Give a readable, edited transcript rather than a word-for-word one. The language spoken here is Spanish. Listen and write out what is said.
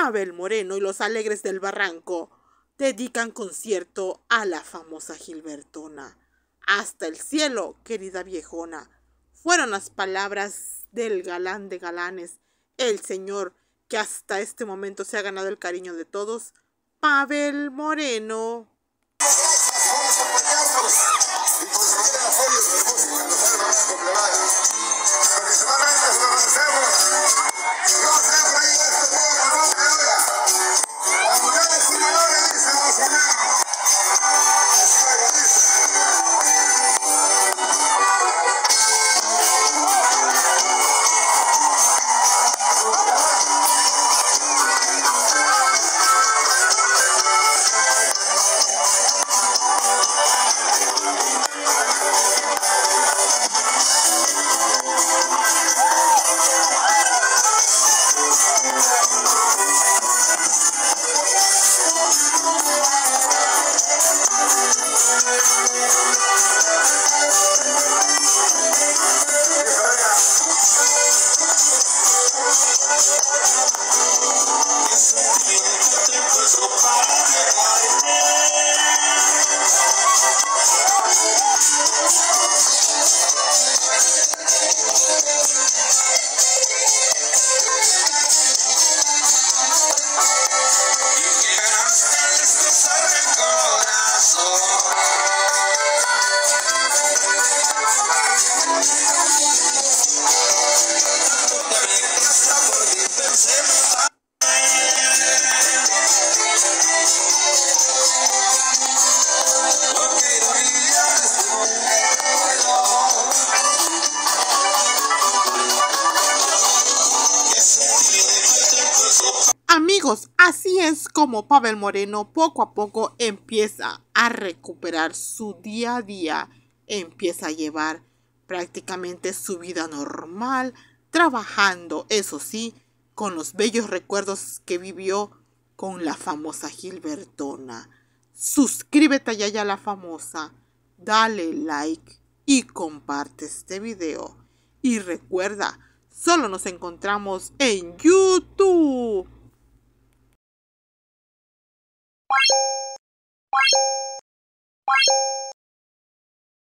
Pavel Moreno y los Alegres del Barranco dedican concierto a la famosa Gilbertona. Hasta el cielo, querida viejona, fueron las palabras del galán de galanes, el señor que hasta este momento se ha ganado el cariño de todos, Pavel Moreno. Amigos, así es como Pavel Moreno poco a poco empieza a recuperar su día a día, empieza a llevar prácticamente su vida normal, trabajando, eso sí, con los bellos recuerdos que vivió con la famosa Gilbertona. Suscríbete a Yaya la Famosa, dale like y comparte este video. Y recuerda, solo nos encontramos en YouTube.